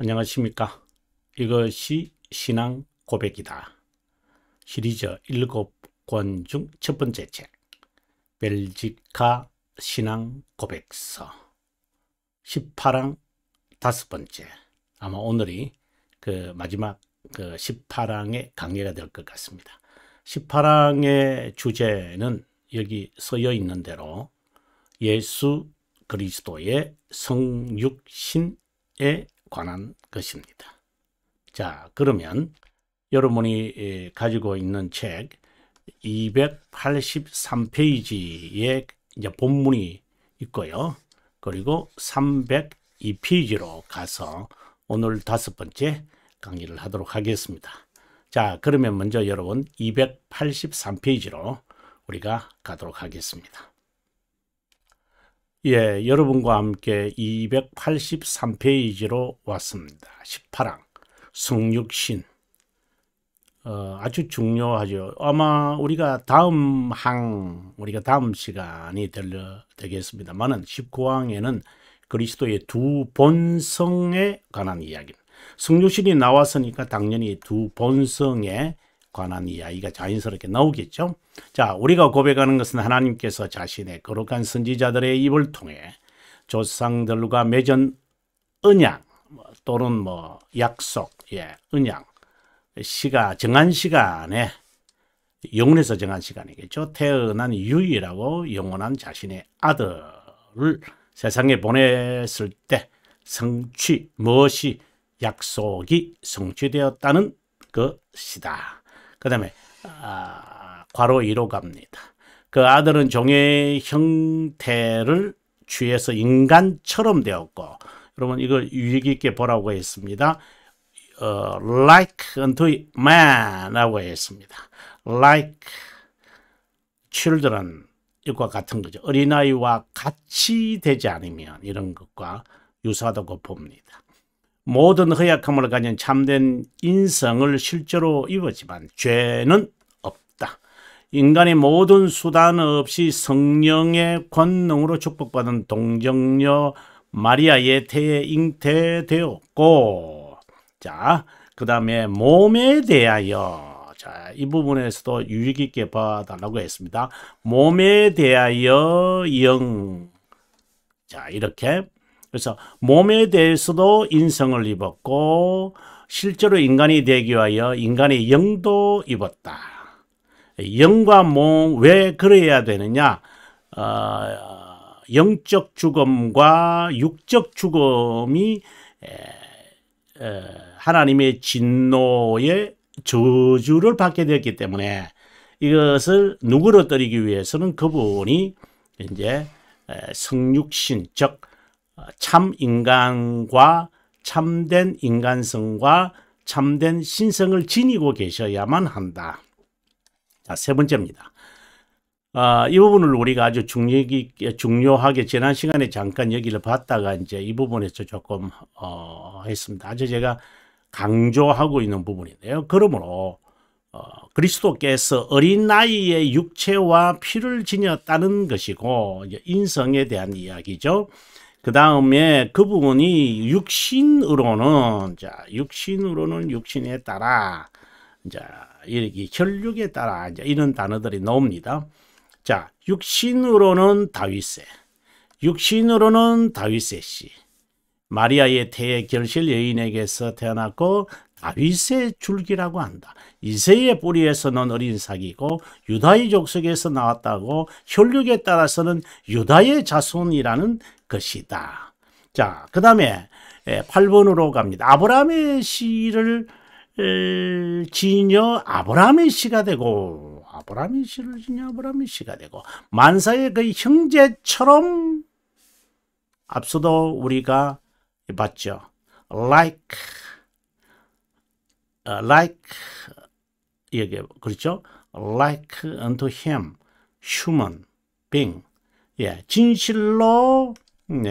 안녕하십니까. 이것이 신앙 고백이다. 시리즈 7권 중 첫 번째 책, 벨지카 신앙 고백서 18항 5번째. 아마 오늘이 그 마지막 18항의 강의가 될 것 같습니다. 18항의 주제는 여기 쓰여 있는 대로 예수 그리스도의 성육신에 관한 것입니다. 자, 그러면 여러분이 가지고 있는 책 283페이지에 이제 본문이 있고요. 그리고 302페이지로 가서 오늘 5번째 강의를 하도록 하겠습니다. 자, 그러면 먼저 여러분 283페이지로 우리가 가도록 하겠습니다. 예, 여러분과 함께 283페이지로 왔습니다. 18항 성육신. 아주 중요하죠. 아마 우리가 다음 시간이 되겠습니다만은 19항에는 그리스도의 두 본성에 관한 이야기. 성육신이 나왔으니까 당연히 두 본성에 관한 이야기가 자연스럽게 나오겠죠. 자, 우리가 고백하는 것은 하나님께서 자신의 거룩한 선지자들의 입을 통해 조상들과 맺은 언약 또는 약속, 언약, 정한 시간에, 영원에서 정한 시간이겠죠. 태어난 유일하고 영원한 자신의 아들을 세상에 보냈을 때 무엇이 약속이 성취되었다는 것이다. 그 다음에 괄호 2로 갑니다. 그 아들은 종의 형태를 취해서 인간처럼 되었고, 여러분 이걸 유익 있게 보라고 했습니다. Like unto man 라고 했습니다. Like children, 이것과 같은 거죠. 어린아이와 같이 되지 않으면 이런 것과 유사하다고 봅니다. 모든 허약함을 가진 참된 인성을 실제로 입었지만 죄는 없다. 인간의 모든 수단 없이 성령의 권능으로 축복받은 동정녀 마리아의 태에 잉태되었고, 자, 그 다음에 몸에 대하여, 자, 이 부분에서도 유익 있게 봐달라고 했습니다. 몸에 대하여 자, 이렇게. 그래서 몸에 대해서도 인성을 입었고, 실제로 인간이 되기 위하여 인간의 영도 입었다. 영과 몸, 왜 그래야 되느냐? 영적 죽음과 육적 죽음이 하나님의 진노의 저주를 받게 되었기 때문에 이것을 누그러뜨리기 위해서는 그분이 이제 성육신, 즉 참 인간과 참된 인간성과 참된 신성을 지니고 계셔야만 한다. 자, 세 번째입니다. 이 부분을 우리가 아주 중요하게 지난 시간에 잠깐 여기를 봤다가 이제 이 부분에서 조금 했습니다. 아주 제가 강조하고 있는 부분인데요. 그러므로 그리스도께서 어린 나이에 육체와 피를 지녔다는 것이고, 이제 인성에 대한 이야기죠. 그 다음에 그 부분이 육신으로는 육신에 따라, 이렇게 혈육에 따라 이런 단어들이 나옵니다. 자, 육신으로는 다윗의 씨, 마리아의 태의 결실 여인에게서 태어났고 다윗의 줄기라고 한다. 이새의 뿌리에서 난 어린 삭이고 유다의 족속에서 나왔다고, 혈육에 따라서는 유다의 자손이라는 것이다. 자, 그 다음에 8번으로 갑니다. 아브라함의 씨를 지녀 아브라함의 씨가 되고, 만사의 그 형제처럼, 앞서도 우리가 봤죠. Like 여기 그렇죠. Like unto him, human being. 진실로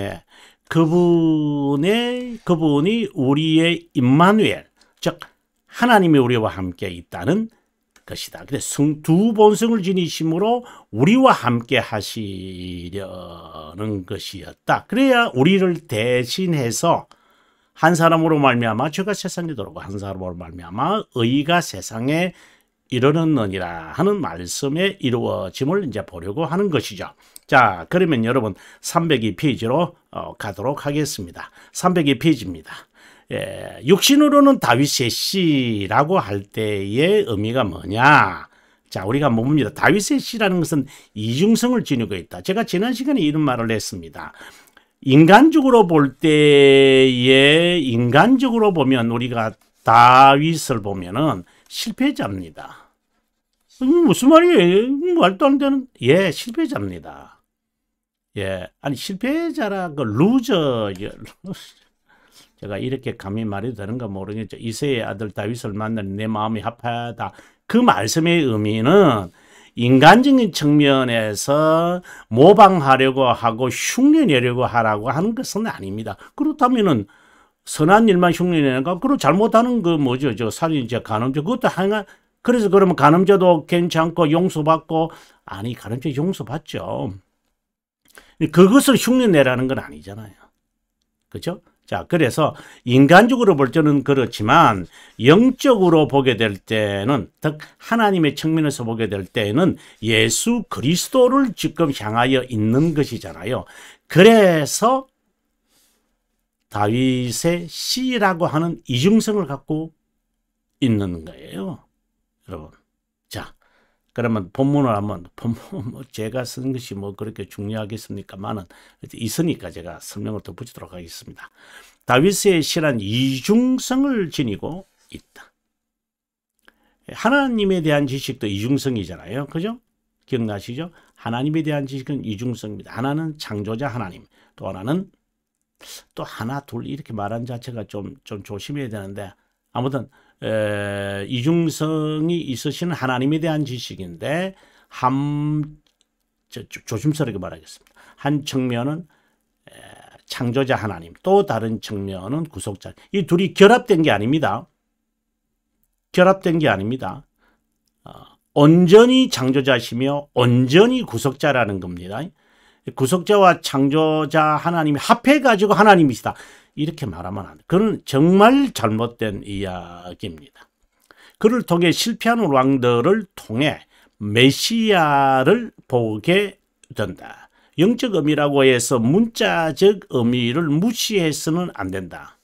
그분이 우리의 임마누엘, 즉 하나님이 우리와 함께 있다는 것이다. 그래서 두 본성을 지니심으로 우리와 함께 하시려는 것이었다. 그래야 우리를 대신해서 한 사람으로 말미암아 죄가 세상에 들어오고 한 사람으로 말미암아 의가 세상에 이르렀느니라 하는 말씀에 이루어짐을 이제 보려고 하는 것이죠. 자, 그러면 여러분 302페이지로 가도록 하겠습니다. 302페이지입니다. 예, 육신으로는 다윗의 씨라고 할 때의 의미가 뭐냐? 자, 우리가 한번 봅니다. 다윗의 씨라는 것은 이중성을 지니고 있다. 제가 지난 시간에 이런 말을 했습니다. 인간적으로 볼 때에 인간적으로 보면 우리가 다윗을 보면은 실패자입니다. 무슨 말이에요? 말도 안 되는. 예, 실패자입니다. 예, 아니 실패자라 그 루저. 제가 이렇게 감히 말해도 되는가 모르겠죠. 이새의 아들 다윗을 만나니 내 마음이 합하다. 그 말씀의 의미는 인간적인 측면에서 모방하려고 하고 흉내내려고 하라고 하는 것은 아닙니다. 그렇다면은 선한 일만 흉내내는가? 그리고 잘못하는 그 뭐죠? 저 살인죄, 간음죄 그것도 하나. 그래서 그러면 간음죄도 괜찮고 용서받고 아니 간음죄 용서받죠. 그것을 흉내내라는 건 아니잖아요. 그렇죠? 자, 그래서 인간적으로 볼 때는 그렇지만 영적으로 보게 될 때는 즉 하나님의 측면에서 보게 될 때는 예수 그리스도를 지금 향하여 있는 것이잖아요. 그래서 다윗의 씨라고 하는 이중성을 갖고 있는 거예요. 여러분. 자, 그러면 본문을 한번 본문 제가 쓴 것이 뭐 그렇게 중요하겠습니까만은 있으니까 제가 설명을 더 붙이도록 하겠습니다. 다윗의 씨란 이중성을 지니고 있다. 하나님에 대한 지식도 이중성이잖아요. 그죠? 기억나시죠? 하나님에 대한 지식은 이중성입니다. 하나는 창조자 하나님, 또 하나는 또 하나 둘 이렇게 말한 자체가 좀 조심해야 되는데 아무튼 이중성이 있으시는 하나님에 대한 지식인데 조심스럽게 말하겠습니다. 한 측면은 창조자 하나님, 또 다른 측면은 구속자. 이 둘이 결합된 게 아닙니다. 결합된 게 아닙니다. 온전히 창조자시며 온전히 구속자라는 겁니다. 구속자와 창조자 하나님이 합해가지고 하나님이시다. 이렇게 말하면 안 돼. 그건 정말 잘못된 이야기입니다. 그를 통해 실패하는 왕들을 통해 메시아를 보게 된다. 영적 의미라고 해서 문자적 의미를 무시해서는 안 된다.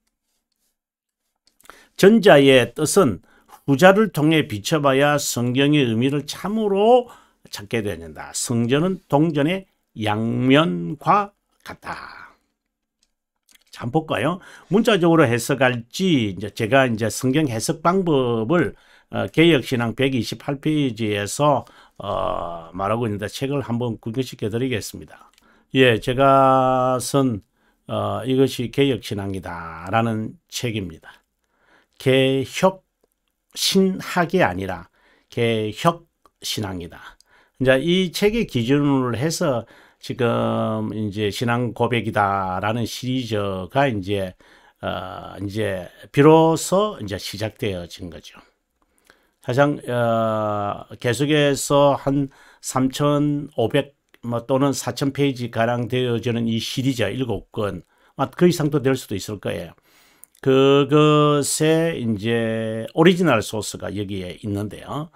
전자의 뜻은 후자를 통해 비춰봐야 성경의 의미를 참으로 찾게 된다. 성전은 동전의 양면과 같다. 자, 볼까요? 문자적으로 해석할지 제가 이제 성경 해석 방법을 개역신앙 128페이지에서 말하고 있는데 책을 한번 구경시켜 드리겠습니다. 예, 제가 쓴 이것이 개역신앙이다라는 책입니다. 개혁신학이 아니라 개혁신앙이다. 이제 이 책의 기준으로 해서 지금 이제 신앙 고백이다라는 시리즈가 이제 비로소 이제 시작되어진 거죠. 사실 계속해서 한 3,500 또는 4,000페이지 가량 되어지는 이 시리즈 7권, 그 이상도 될 수도 있을 거예요. 그것의 이제 오리지널 소스가 여기에 있는데요.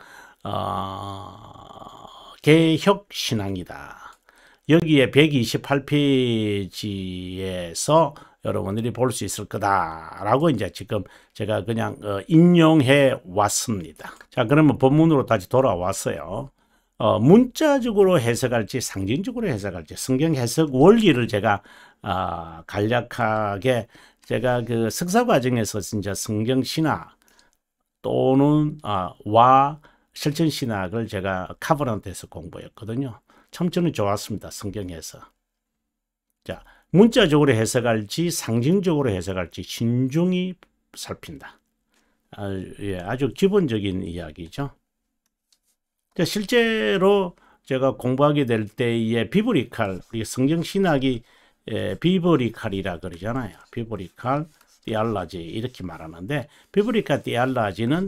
개혁신앙이다. 여기에 128페이지에서 여러분들이 볼 수 있을 거다라고 이제 지금 제가 그냥 인용해 왔습니다. 자, 그러면 본문으로 다시 돌아왔어요. 문자적으로 해석할지 상징적으로 해석할지 성경 해석 원리를 제가 간략하게 제가 그 석사 과정에서 진짜 성경 신학 또는 와 실천 신학을 제가 카버넌트에서 공부했거든요. 참 저는 좋았습니다. 성경에서. 자, 문자적으로 해석할지 상징적으로 해석할지 신중히 살핀다. 예, 아주 기본적인 이야기죠. 자, 실제로 제가 공부하게 될 때에 비브리칼, 우리 성경 신학이 비브리칼이라 그러잖아요. 비브리칼 디알라지 이렇게 말하는데 비브리칼 디알라지는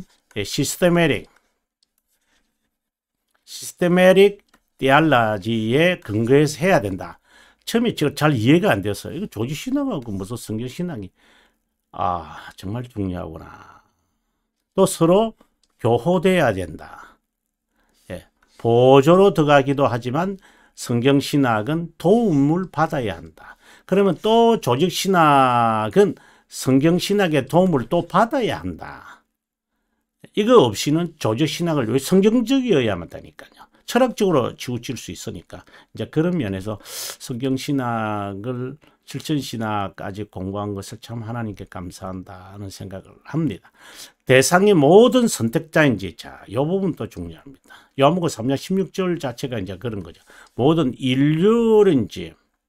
시스테메릭 디알라지에 근거해서 해야 된다. 처음에 제가 잘 이해가 안 됐어요. 이거 조지 신앙하고 무슨 성경 신앙이 정말 중요하구나. 또 서로 교호돼야 된다. 예, 보조로 들어가기도 하지만 성경신학은 도움을 받아야 한다. 그러면 또 조직신학은 성경신학의 도움을 또 받아야 한다. 이거 없이는 조직신학을 왜 성경적이어야만 한다니까요. 철학적으로 치우칠 수 있으니까. 이제 그런 면에서 성경신학을 실천신학까지 공부한 것을 참 하나님께 감사한다는 생각을 합니다. 대상의 모든 선택자인지, 자, 이 부분도 중요합니다. 요한복음 3장 16절 자체가 이제 그런 거죠. 모든 인류인지,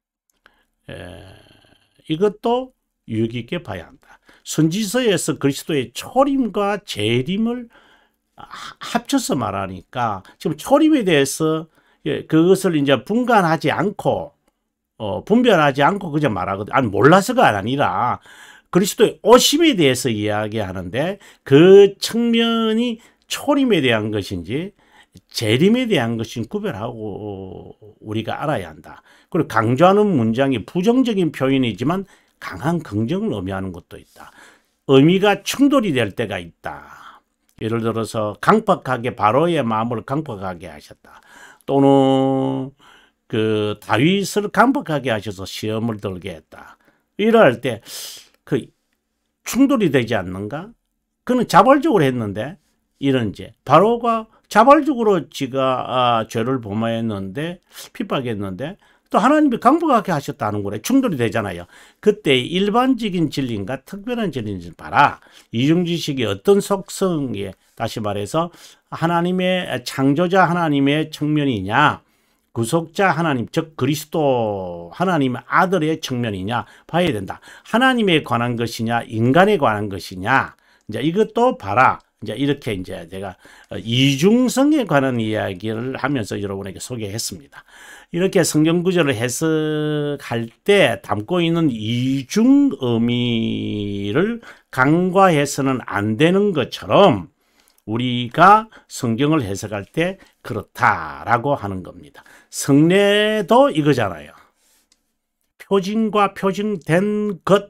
이것도 유익 있게 봐야 한다. 선지서에서 그리스도의 초림과 재림을 합쳐서 말하니까 지금 초림에 대해서 그것을 이제 분간하지 않고 분별하지 않고 그저 말하거든. 아니 몰라서가 아니라 그리스도의 오심에 대해서 이야기하는데 그 측면이 초림에 대한 것인지 재림에 대한 것인지 구별하고 우리가 알아야 한다. 그리고 강조하는 문장이 부정적인 표현이지만 강한 긍정을 의미하는 것도 있다. 의미가 충돌이 될 때가 있다. 예를 들어서 강팍하게 바로의 마음을 강팍하게 하셨다. 또는 그 다윗을 강팍하게 하셔서 시험을 들게 했다. 이럴 때 그 충돌이 되지 않는가? 그는 자발적으로 했는데 이런 이제 바로가 자발적으로 지가 죄를 범하였는데 핍박했는데 또 하나님이 강팍하게 하셨다는 거래. 충돌이 되잖아요. 그때 일반적인 진리인가 특별한 진리인지 봐라. 이중지식이 어떤 속성에 다시 말해서 하나님의 창조자 하나님의 측면이냐 구속자 하나님 즉 그리스도 하나님의 아들의 측면이냐 봐야 된다. 하나님에 관한 것이냐 인간에 관한 것이냐 이제 이것도 봐라. 이제 이렇게 이제 제가 이중성에 관한 이야기를 하면서 여러분에게 소개했습니다. 이렇게 성경 구절을 해석할 때 담고 있는 이중 의미를 간과해서는 안 되는 것처럼 우리가 성경을 해석할 때 그렇다라고 하는 겁니다. 성례도 이거잖아요. 표징과 표징된 것,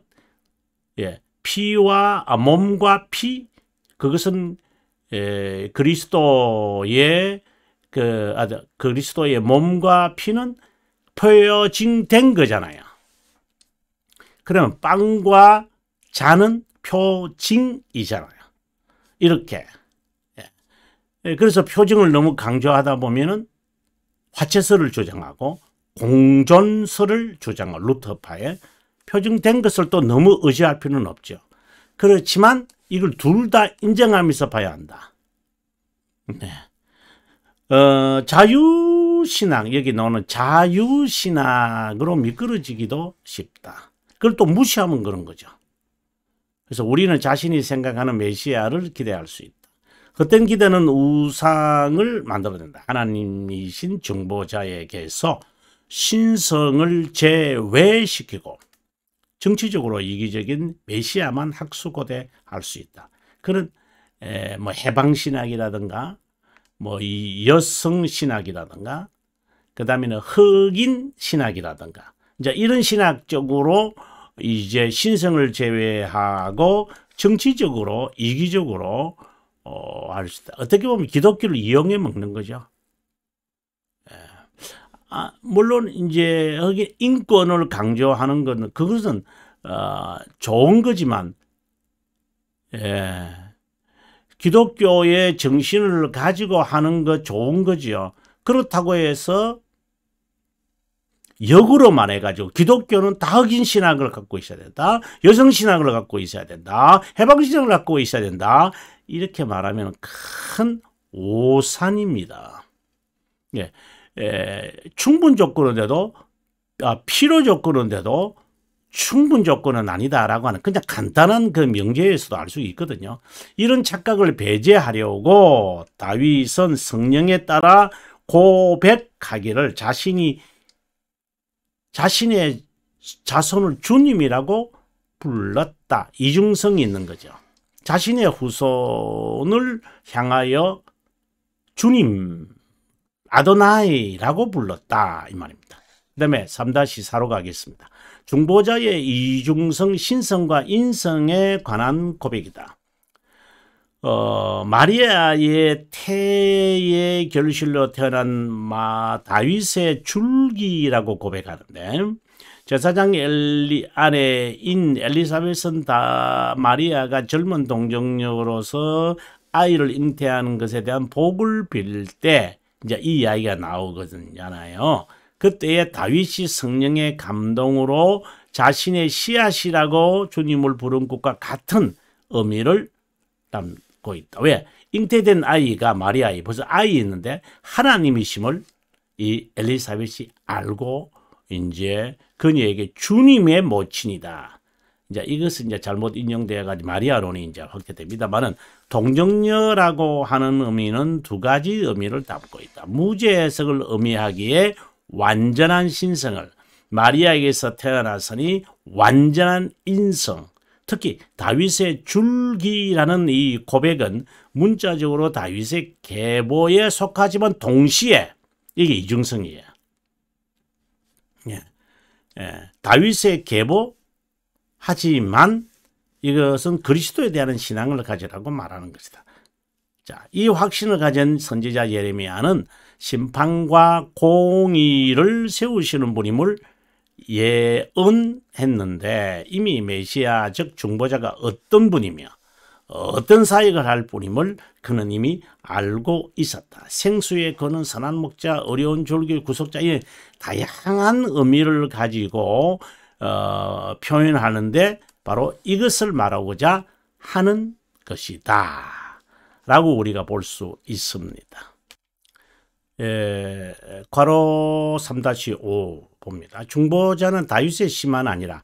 피와 몸과 피, 그것은 그리스도의 그리스도의 몸과 피는 표징된 거잖아요. 그러면 빵과 잔은 표징이잖아요. 이렇게. 그래서 표징을 너무 강조하다 보면은 화채설을 주장하고 공존설을 주장하고 루터파에 표징된 것을 또 너무 의지할 필요는 없죠. 그렇지만 이걸 둘 다 인정하면서 봐야 한다. 네. 자유신학, 여기 나오는 자유신학으로 미끄러지기도 쉽다. 그걸 또 무시하면 그런 거죠. 그래서 우리는 자신이 생각하는 메시아를 기대할 수 있다. 헛된 기대는 우상을 만들어낸다. 하나님이신 중보자에게서 신성을 제외시키고 정치적으로 이기적인 메시아만 학수고대할 수 있다. 그런 뭐 해방신학이라든가 뭐 이 여성신학이라든가 그 다음에는 흑인신학이라든가 이제 이런 신학적으로 이제 신성을 제외하고 정치적으로 이기적으로 할 수 있다. 어떻게 보면 기독교를 이용해 먹는 거죠. 물론 이제 흑인 인권을 강조하는 것은 그것은 좋은 거지만 기독교의 정신을 가지고 하는 거 좋은 거지요. 그렇다고 해서 역으로만 해가지고 기독교는 다 흑인 신학을 갖고 있어야 된다. 여성 신학을 갖고 있어야 된다. 해방 신학을 갖고 있어야 된다. 이렇게 말하면 큰 오산입니다. 충분 조건인데도 필요 조건인데도 충분 조건은 아니다라고 하는 그냥 간단한 그 명제에서도 알 수 있거든요. 이런 착각을 배제하려고 다윗은 성령에 따라 고백하기를 자신의 자손을 주님이라고 불렀다. 이중성이 있는 거죠. 자신의 후손을 향하여 주님 아도나이라고 불렀다 이 말입니다. 그 다음에 3-4로 가겠습니다. 중보자의 이중성, 신성과 인성에 관한 고백이다. 마리아의 태의 결실로 태어난 다윗의 줄기라고 고백하는데, 제사장 아내인 엘리사벳은 마리아가 젊은 동정녀로서 아이를 잉태하는 것에 대한 복을 빌 때 이제 이 이야기가 나오거든요. 그때에 다윗이 성령의 감동으로 자신의 씨앗이라고 주님을 부른 것과 같은 의미를 담고 있다. 왜? 잉태된 아이가 마리아이 벌써 아이 있는데 하나님이심을 이 엘리사벳이 알고 이제 그녀에게 주님의 모친이다. 이제 이것은 이제 잘못 인용되어 가지고 마리아론이 이제 확대됩니다만은 동정녀라고 하는 의미는 두 가지 의미를 담고 있다. 무죄해석을 의미하기에 완전한 신성을, 마리아에게서 태어났으니 완전한 인성, 특히 다윗의 줄기라는 이 고백은 문자적으로 다윗의 계보에 속하지만 동시에 이게 이중성이에요. 다윗의 계보 하지만 이것은 그리스도에 대한 신앙을 가지라고 말하는 것이다. 자, 이 확신을 가진 선지자 예레미야는 심판과 공의를 세우시는 분임을 예언했는데 이미 메시아 즉 중보자가 어떤 분이며 어떤 사역을 할 분임을 그는 이미 알고 있었다. 생수에 거는 선한 목자, 어려운 졸기의 구속자, 이 다양한 의미를 가지고 표현하는데 바로 이것을 말하고자 하는 것이다 라고 우리가 볼 수 있습니다. 괄호 3-5 봅니다. 중보자는 다윗의 씨만 아니라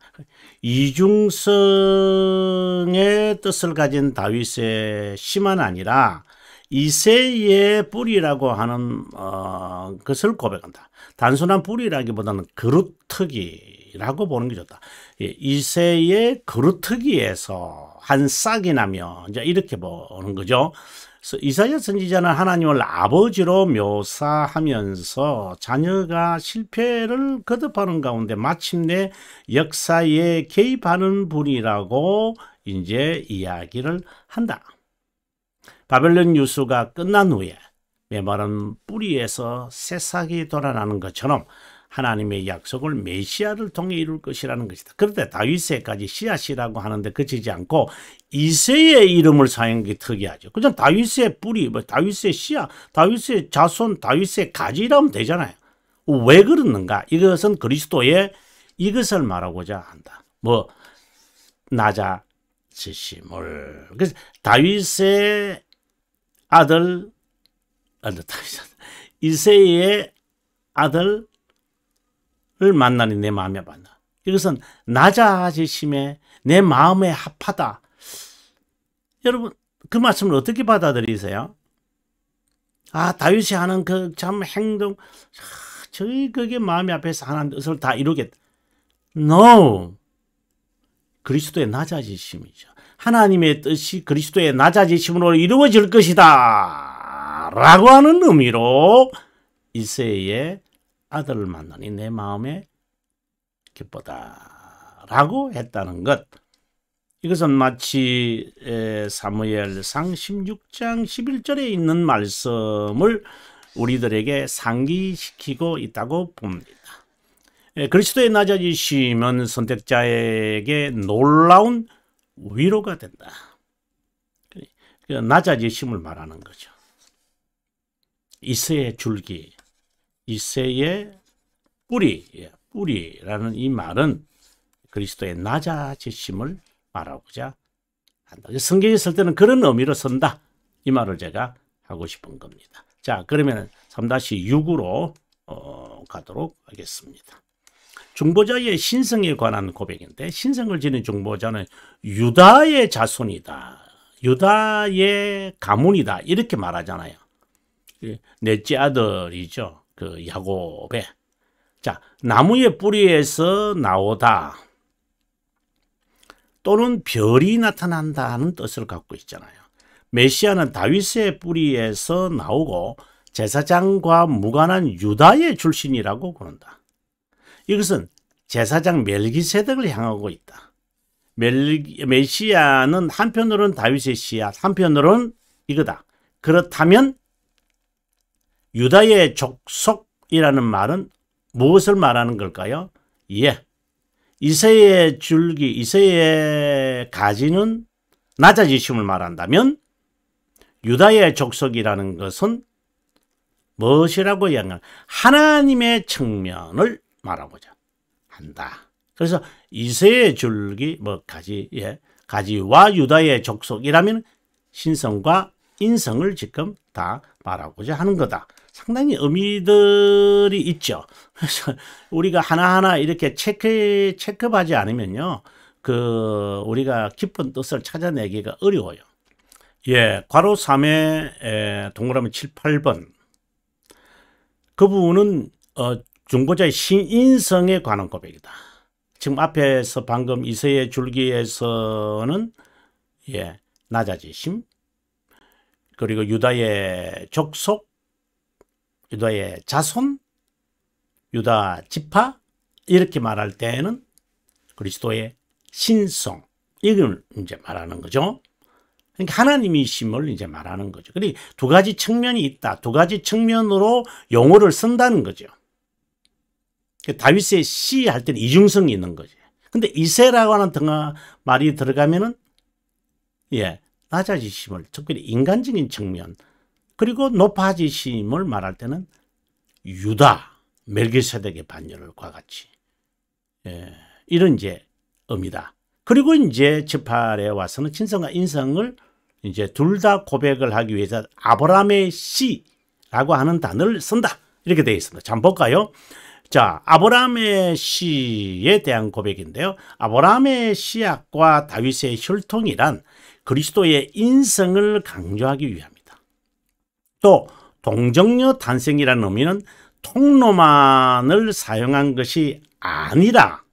이중성의 뜻을 가진 다윗의 씨만 아니라 이새의 뿌리라고 하는 것을 고백한다. 단순한 뿌리라기보다는 그루터기라고 보는 게 좋다. 이새의 그루터기에서 한 싹이 나며 이제 이렇게 보는 거죠. 그래서 이사야 선지자는 하나님을 아버지로 묘사하면서 자녀가 실패를 거듭하는 가운데 마침내 역사에 개입하는 분이라고 이제 이야기를 한다. 바벨론 유수가 끝난 후에 메마른 뿌리에서 새싹이 돋아나는 것처럼 하나님의 약속을 메시아를 통해 이룰 것이라는 것이다. 그런데 다윗에까지 씨앗이라고 하는데 그치지 않고 이새의 이름을 사용한 게 특이하죠. 그냥 다윗의 뿌리, 다윗의 씨앗, 다윗의 자손, 다윗의 가지라면 되잖아요. 왜 그러는가? 이것은 그리스도의 이것을 말하고자 한다. 낮아지심을. 그래서 다윗의 아들, 이새의 아들 을 만나니 내 마음에 받나. 이것은 낮아지심에 내 마음에 합하다. 여러분 그 말씀을 어떻게 받아들이세요? 다윗이 하는 그 참 행동, 저희 그게 마음에 앞에서 하나님 뜻을 다 이루겠다. No. 그리스도의 낮아지심이죠. 하나님의 뜻이 그리스도의 낮아지심으로 이루어질 것이다 라고 하는 의미로 이새의 아들을 만나니 내 마음에 기쁘다 라고 했다는 것. 이것은 마치 사무엘상 16장 11절에 있는 말씀을 우리들에게 상기시키고 있다고 봅니다. 그리스도의 낮아지심은 선택자에게 놀라운 위로가 된다. 낮아지심을 말하는 거죠. 이새의 줄기, 이새의 뿌리라는 이 말은 그리스도의 낮아지심을 말하고자 한다. 성경에 쓸 때는 그런 의미로 쓴다. 이 말을 제가 하고 싶은 겁니다. 자, 그러면 3-6으로 가도록 하겠습니다. 중보자의 신성에 관한 고백인데, 신성을 지닌 중보자는 유다의 자손이다. 유다의 가문이다. 이렇게 말하잖아요. 넷째 아들이죠. 그 야곱의. 자, 나무의 뿌리에서 나오다 또는 별이 나타난다는 뜻을 갖고 있잖아요. 메시아는 다윗의 뿌리에서 나오고 제사장과 무관한 유다의 출신이라고 그런다. 이것은 제사장 멜기세덱을 향하고 있다. 메시아는 한편으로는 다윗의 씨앗, 한편으로는 이거다. 그렇다면 유다의 족속이라는 말은 무엇을 말하는 걸까요? 예, 이새의 줄기, 이새의 가지는 낮아지심을 말한다면 유다의 족속이라는 것은 무엇이라고 이야기하냐? 하나님의 측면을 말하고자 한다. 그래서 이새의 줄기, 가지, 가지와 유다의 족속이라면 신성과 인성을 지금 다 말하고자 하는 거다. 상당히 의미들이 있죠. 그래서 우리가 하나하나 이렇게 체크하지 않으면요, 우리가 깊은 뜻을 찾아내기가 어려워요. 예, 괄호 3에 동그라미 7, 8번. 그 부분은 중보자의 신인성에 관한 고백이다. 지금 앞에서 방금 이새의 줄기에서는 낮아지심, 그리고 유다의 족속, 유다의 자손, 유다 지파 이렇게 말할 때는 그리스도의 신성, 이걸 이제 말하는 거죠. 그러니까 하나님이심을 이제 말하는 거죠. 그리고 두 가지 측면이 있다. 두 가지 측면으로 용어를 쓴다는 거죠. 다윗의 시 할 때는 이중성이 있는 거죠. 근데 이새라고 하는 말이 들어가면은 낮아지심을, 특별히 인간적인 측면, 그리고 높아지심을 말할 때는 유다, 멜기세덱의 반열과 같이 이런 이제 의미다. 그리고 이제 18에 와서는 신성과 인성을 이제 둘 다 고백을 하기 위해서 아브라함의 씨라고 하는 단어를 쓴다. 이렇게 되어 있습니다. 자, 한번 볼까요? 자, 아브라함의 씨에 대한 고백인데요. 아브라함의 씨앗과 다윗의 혈통이란 그리스도의 인성을 강조하기 위함이다. 또 동정녀 탄생이라는 의미는 통로만을 사용한 것이 아니라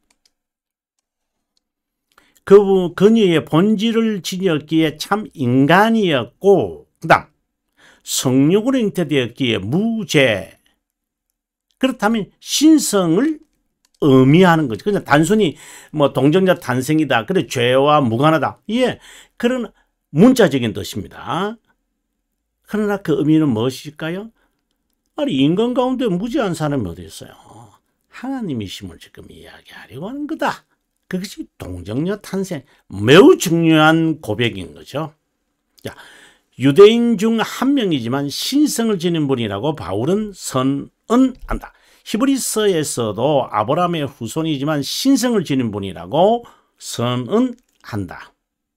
그녀의 본질을 지녔기에 참 인간이었고, 그다음 성육으로 잉태되었기에 무죄. 그렇다면 신성을 의미하는 거죠. 그냥 단순히 동정녀 탄생이다, 그래 죄와 무관하다, 그런 문자적인 뜻입니다. 그러나 그 의미는 무엇일까요? 아니, 인간 가운데 무죄한 사람이 어디 있어요? 하나님이심을 지금 이야기하려고 하는 거다. 그것이 동정녀 탄생, 매우 중요한 고백인 거죠. 자, 유대인 중 한 명이지만 신성을 지닌 분이라고 바울은 선언한다. 히브리서에서도 아브라함의 후손이지만 신성을 지닌 분이라고 선언한다.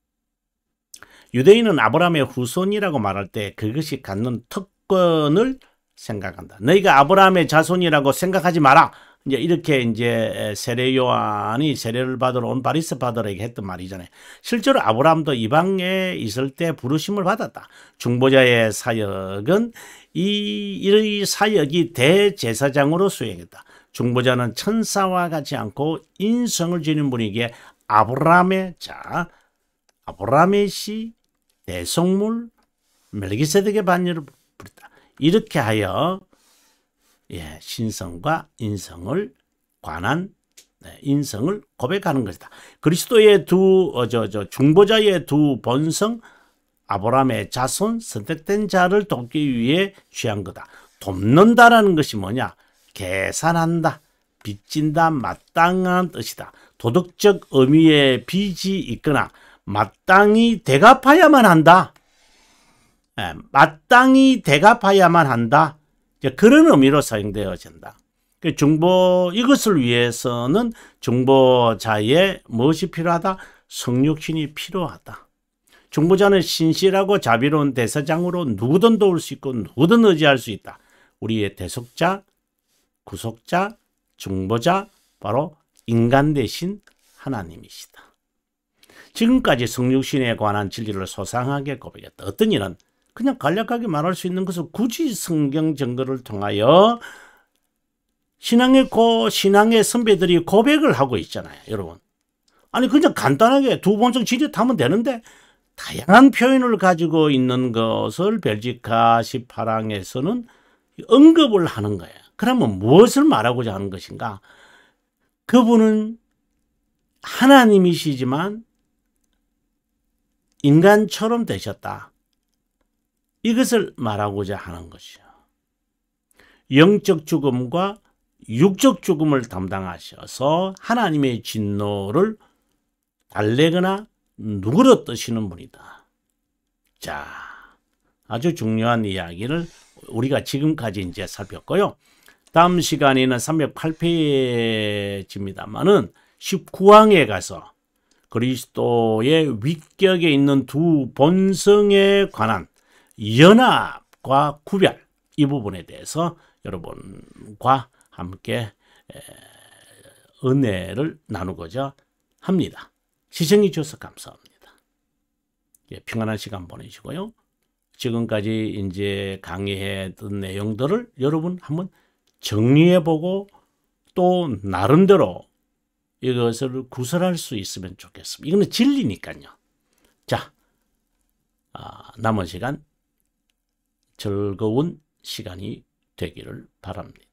유대인은 아브라함의 후손이라고 말할 때 그것이 갖는 특권을 생각한다. 너희가 아브라함의 자손이라고 생각하지 마라. 이제 이렇게 이제 세례 요한이 세례를 받으러 온 바리새파들에게 했던 말이잖아요. 실제로 아브라함도 이방에 있을 때 부르심을 받았다. 중보자의 사역은 이 사역이 대제사장으로 수행했다. 중보자는 천사와 같지 않고 인성을 지닌 분이기에 아브라함의 씨, 대속물, 멜기세덱의 반열을 부렸다. 이렇게 하여 신성과 인성을 관한 인성을 고백하는 것이다. 그리스도의 중보자의 두 본성, 아브라함의 자손, 선택된 자를 돕기 위해 취한 거다. 돕는다라는 것이 뭐냐? 계산한다, 빚진다, 마땅한 뜻이다. 도덕적 의미의 빚이 있거나 마땅히 대갚아야만 한다. 마땅히 대갚아야만 한다. 그런 의미로 사용되어진다. 이것을 위해서는 중보자의 무엇이 필요하다? 성육신이 필요하다. 중보자는 신실하고 자비로운 대사장으로 누구든 도울 수 있고 누구든 의지할 수 있다. 우리의 대속자, 구속자, 중보자, 바로 인간 대신 하나님이시다. 지금까지 성육신에 관한 진리를 소상하게 고백했다. 어떤 이는 그냥 간략하게 말할 수 있는 것은 굳이 성경 증거를 통하여 신앙의 선배들이 고백을 하고 있잖아요, 여러분. 아니, 그냥 간단하게 두 본성 지릿하면 되는데 다양한 표현을 가지고 있는 것을 벨지카 18항에서는 언급을 하는 거예요. 그러면 무엇을 말하고자 하는 것인가? 그분은 하나님이시지만 인간처럼 되셨다. 이것을 말하고자 하는 것이요. 영적 죽음과 육적 죽음을 담당하셔서 하나님의 진노를 달래거나 누그러뜨시는 분이다. 자, 아주 중요한 이야기를 우리가 지금까지 이제 살폈고요. 다음 시간에는 308페이지입니다만은 19항에 가서 그리스도의 위격에 있는 두 본성에 관한 연합과 구별, 이 부분에 대해서 여러분과 함께 은혜를 나누고자 합니다. 시청해 주셔서 감사합니다. 예, 평안한 시간 보내시고요. 지금까지 이제 강의했던 내용들을 여러분 한번 정리해보고 또 나름대로 이것을 구설할 수 있으면 좋겠습니다. 이거는 진리니까요. 자, 남은 시간 즐거운 시간이 되기를 바랍니다.